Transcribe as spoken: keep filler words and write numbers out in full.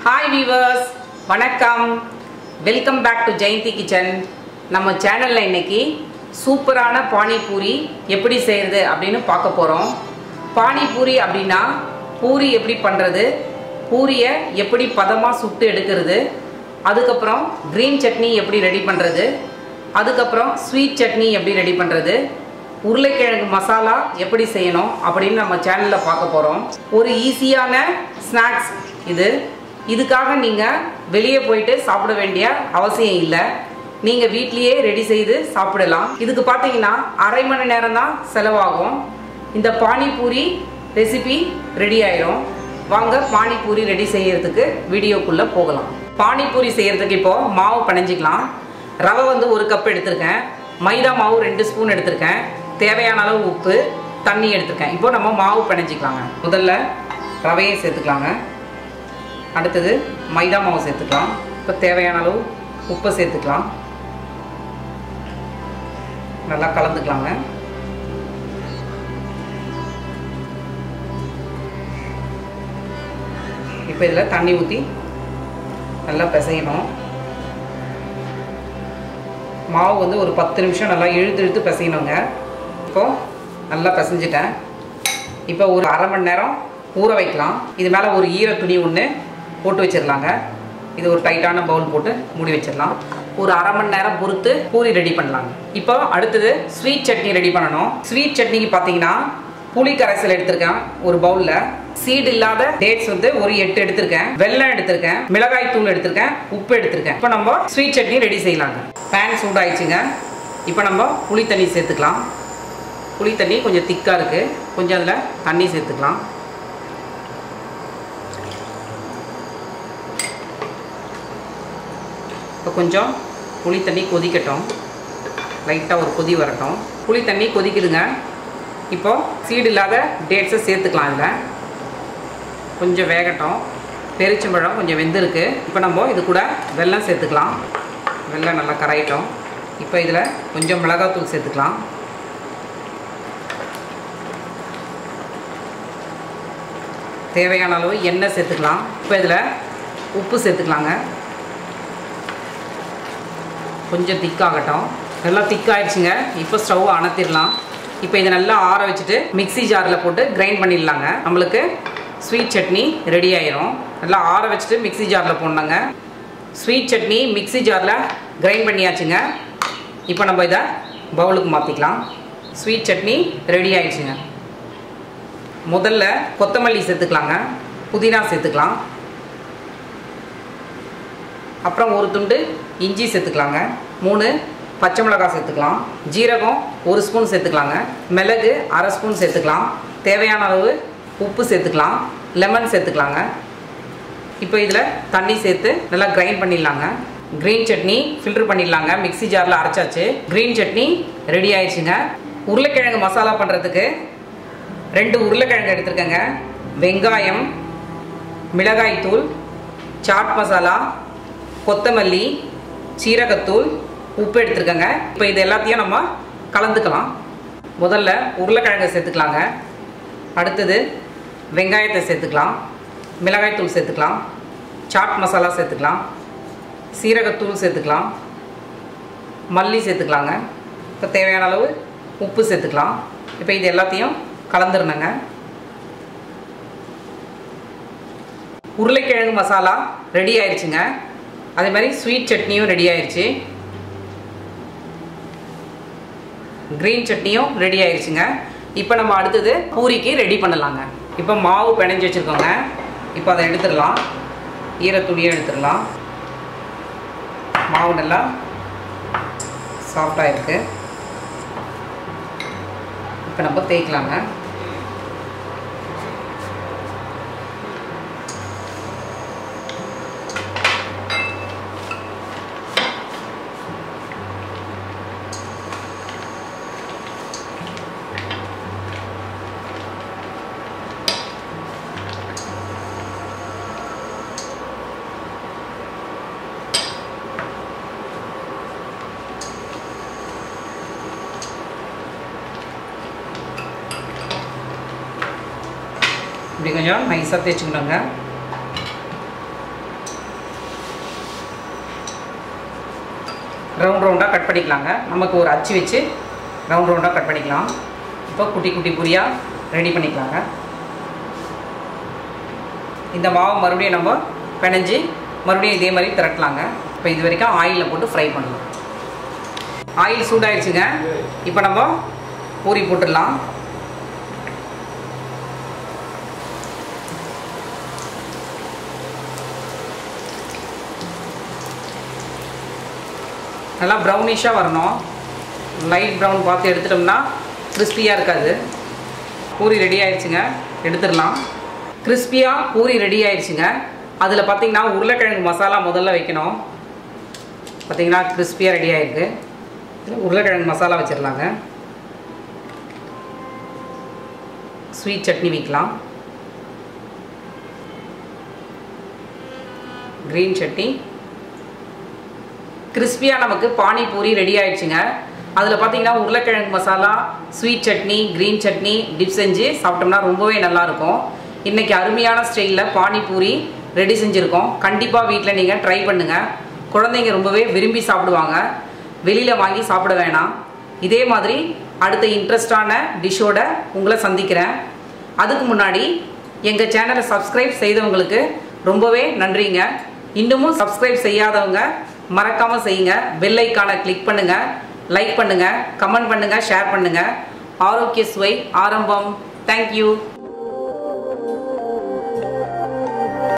Hi viewers, வணக்கம். Welcome back to Jayanthi Kitchen. நம்ம சேனல்ல இன்னைக்கு சூப்பரான பானிபூரி எப்படி செய்யறது அப்படினு பார்க்க போறோம். பானிபூரி அப்படினா பூரி எப்படி பண்றது, பூரிய எப்படி பதமா சுட்டு எடுக்கிறது, அதுக்கு அப்புறம் green chutney எப்படி ரெடி பண்றது, அதுக்கு அப்புறம் sweet chutney எப்படி ரெடி பண்றது, உருளைக்கிழங்கு மசாலா எப்படி செய்யணும் அப்படினு நம்ம சேனல்ல பார்க்க போறோம். ஒரு ஈஸியான ஸ்நாக்ஸ் இது. இதுக்காக நீங்க வெளியே போயிட்டு சாப்பிட வேண்டிய அவசியம் இல்லை. நீங்க வீட்லயே ரெடி செய்து சாப்பிடலாம். இதுக்கு பாத்தீங்கன்னா அரை மணி நேரம் தான் செலவாகும். இந்த பானிபூரி ரெசிபி ரெடி ஆயிடும். வாங்க பானிபூரி ரெடி செய்யறதுக்கு வீடியோக்குள்ள போகலாம். பானிபூரி செய்யறதுக்கு இப்போ மாவு பிணைஞ்சிக்கலாம். ரவை வந்து ஒரு கப் எடுத்திருக்கேன். மைதா மாவு ரெண்டு ஸ்பூன் எடுத்திருக்கேன். தேவையான அளவு உப்பு, தண்ணி எடுத்திருக்கேன். இப்போ நம்ம மாவு பிணைஞ்சிக்கலாங்க. முதல்ல ரவையை சேர்த்துக்கலாங்க. அடுத்தது மைதா மாவு சேர்த்துக்கலாம். இப்போ தேவையான அளவு உப்பு சேர்த்துக்கலாம். நல்லா கலந்துக்கலாங்க. இப்போ இதில் தண்ணி ஊற்றி நல்லா பிசையணும். மாவு வந்து ஒரு பத்து நிமிஷம் நல்லா இழுத்து இழுத்து பிசையணுங்க. இப்போது நல்லா பிசைஞ்சிட்டேன். இப்போ ஒரு அரை மணி நேரம் ஊற வைக்கலாம். இது மேலே ஒரு ஈர துணி ஒன்று போட்டு வச்சிடலாங்க. இது ஒரு டைட்டான பவுல் போட்டு மூடி வச்சிடலாம். ஒரு அரை மணி நேரம் பொறுத்து பூரி ரெடி பண்ணலாங்க. இப்போ அடுத்தது ஸ்வீட் சட்னி ரெடி பண்ணணும். ஸ்வீட் சட்னிக்கு பார்த்தீங்கன்னா புளி கரைசல் எடுத்திருக்கேன் ஒரு பவுலில். சீடு இல்லாத டேட்ஸ் வந்து ஒரு எட்டு எடுத்திருக்கேன். வெல்லம் எடுத்திருக்கேன். மிளகாய் தூள் எடுத்திருக்கேன். உப்பு எடுத்திருக்கேன். இப்போ நம்ம ஸ்வீட் சட்னி ரெடி செய்யலாங்க. பேன் சூடாயிடுச்சுங்க. இப்போ நம்ம புளி தண்ணி சேர்த்துக்கலாம். புளி தண்ணி கொஞ்சம் திக்காக இருக்குது. கொஞ்சம் அதில் தண்ணி சேர்த்துக்கலாம். இப்போ கொஞ்சம் புளி தண்ணி கொதிக்கட்டும். லைட்டாக ஒரு கொதி வரட்டும். புளி தண்ணி கொதிக்குதுங்க. இப்போது சீடு இல்லாத டேட்ஸை சேர்த்துக்கலாம். இதில் கொஞ்சம் வேகட்டும். பெரிச்சம்பழம் கொஞ்சம் வெந்திருக்கு. இப்போ நம்ம இது கூட வெல்லம் சேர்த்துக்கலாம். வெல்லம் நல்லா கரையட்டும். இப்போ இதில் கொஞ்சம் மிளகாத்தூள் சேர்த்துக்கலாம். தேவையான அளவு எண்ணெய் சேர்த்துக்கலாம். இப்போ இதில் உப்பு சேர்த்துக்கலாங்க. கொஞ்சம் திக்காகட்டும். நல்லா திக்காயிடுச்சுங்க. இப்போ ஸ்டவ் அணைத்திடலாம். இப்போ இதை நல்லா ஆற வச்சுட்டு மிக்சி ஜாரில் போட்டு கிரைண்ட் பண்ணிடலாங்க. நம்மளுக்கு ஸ்வீட் சட்னி ரெடி ஆயிரும். நல்லா ஆற வச்சுட்டு மிக்சி ஜாரில் போடணுங்க. ஸ்வீட் சட்னி மிக்சி ஜாரில் கிரைண்ட் பண்ணியாச்சுங்க. இப்போ நம்ம இதை பவுலுக்கு மாற்றிக்கலாம். ஸ்வீட் சட்னி ரெடி ஆயிடுச்சுங்க. முதல்ல கொத்தமல்லி சேர்த்துக்கலாங்க. புதினா சேர்த்துக்கலாம். அப்புறம் ஒரு துண்டு இஞ்சி சேர்த்துக்கலாங்க. மூணு பச்சை மிளகாய் சேர்த்துக்கலாம். ஜீரகம் ஒரு ஸ்பூன் சேர்த்துக்கலாங்க. மிளகு அரை ஸ்பூன் சேர்த்துக்கலாம். தேவையான அளவு உப்பு சேர்த்துக்கலாம். லெமன் சேர்த்துக்கலாங்க. இப்போ இதில் தண்ணி சேர்த்து நல்லா கிரைண்ட் பண்ணிடலாங்க. க்ரீன் சட்னி ஃபில்டர் பண்ணிடலாங்க. மிக்சி ஜாரில் அரைச்சாச்சு. க்ரீன் சட்னி ரெடி ஆயிடுச்சுங்க. உருளைக்கிழங்கு மசாலா பண்ணுறதுக்கு ரெண்டு உருளைக்கிழங்கு எடுத்துருக்கேங்க. வெங்காயம், மிளகாய்த்தூள், சாட் மசாலா, கொத்தமல்லி, சீரகத்தூள், உப்பு எடுத்துருக்கேங்க. இப்போ இது எல்லாத்தையும் நம்ம கலந்துக்கலாம். முதல்ல உருளைக்கிழங்கை சேர்த்துக்கலாங்க. அடுத்தது வெங்காயத்தை சேர்த்துக்கலாம். மிளகாய்த்தூள் சேர்த்துக்கலாம். சாட் மசாலா சேர்த்துக்கலாம். சீரகத்தூள் சேர்த்துக்கலாம். மல்லி சேர்த்துக்கலாங்க. இப்போ தேவையான அளவு உப்பு சேர்த்துக்கலாம். இப்போ இது எல்லாத்தையும் கலந்துருணுங்க. உருளைக்கிழங்கு மசாலா ரெடி ஆயிடுச்சுங்க. அதே மாதிரி ஸ்வீட் சட்னியும் ரெடி ஆயிடுச்சு. க்ரீன் சட்னியும் ரெடி ஆயிடுச்சுங்க. இப்போ நம்ம அடுத்தது பூரிக்கு ரெடி பண்ணலாங்க. இப்போ மாவு பிணைஞ்சு வச்சுருக்கோங்க. இப்போ அதை எடுத்துடலாம். ஈரத்துணியை எடுத்துடலாம். மாவு நல்லா சாஃப்டாக இருக்குது. இப்போ நம்ம தேய்க்கலாங்க. இப்படி கொஞ்சம் நைஸாக தேய்ச்சிக்கணுங்க. ரவுண்ட் ரவுண்டாக கட் பண்ணிக்கலாங்க. நமக்கு ஒரு அச்சு வச்சு ரவுண்ட் ரவுண்டாக கட் பண்ணிக்கலாம். இப்போ குட்டி குட்டி பூரியாக ரெடி பண்ணிக்கலாங்க. இந்த மாவை மறுபடியும் நம்ம பிணைஞ்சி மறுபடியும் இதே மாதிரி திரட்டலாங்க. இப்போ இது வரைக்கும் ஆயிலில் போட்டு ஃப்ரை பண்ணலாம். ஆயில் சூடாயிடுச்சுங்க. இப்போ நம்ம பூரி போட்டுடலாம். நல்லா ப்ரௌனிஷாக வரணும். லைட் ப்ரௌன் பார்த்து எடுத்துட்டோம்னா கிறிஸ்பியாக இருக்காது. பூரி ரெடி ஆயிடுச்சுங்க, எடுத்துடலாம். கிறிஸ்பியாக பூரி ரெடி ஆயிடுச்சுங்க. அதில் பார்த்திங்கன்னா உருளைக்கிழங்கு மசாலா முதல்ல வைக்கணும். பார்த்திங்கன்னா கிறிஸ்பியாக ரெடி ஆகிருக்கு. உருளைக்கிழங்கு மசாலா வச்சிடலாங்க. ஸ்வீட் சட்னி வைக்கலாம். க்ரீன் சட்னி. கிறிஸ்பியாக நமக்கு பானிபூரி ரெடி ஆயிடுச்சுங்க. அதில் பார்த்தீங்கன்னா உருளைக்கிழங்கு masala, sweet chutney, green chutney dip செஞ்சு சாப்பிட்டோம்னா ரொம்பவே நல்லாயிருக்கும். இன்றைக்கி அருமையான ஸ்டைலில் பானிபூரி ரெடி செஞ்சுருக்கோம். கண்டிப்பாக வீட்டில் நீங்கள் ட்ரை பண்ணுங்கள். குழந்தைங்க ரொம்பவே விரும்பி சாப்பிடுவாங்க. வெளியில் வாங்கி சாப்பிட வேணாம். இதே மாதிரி அடுத்த இன்ட்ரெஸ்டான டிஷ்ஷோட உங்களை சந்திக்கிறேன். அதுக்கு முன்னாடி எங்கள் சேனலை சப்ஸ்கிரைப் செய்தவங்களுக்கு ரொம்பவே நன்றிங்க. இன்னமும் சப்ஸ்கிரைப் செய்யாதவங்க மறக்காமல் செய்யுங்க. பெல் ஐக்கானை கிளிக் பண்ணுங்கள், லைக் பண்ணுங்கள், கமெண்ட் பண்ணுங்கள், ஷேர் பண்ணுங்கள். ஆரோக்கிய சுவை ஆரம்பம். தேங்க்யூ.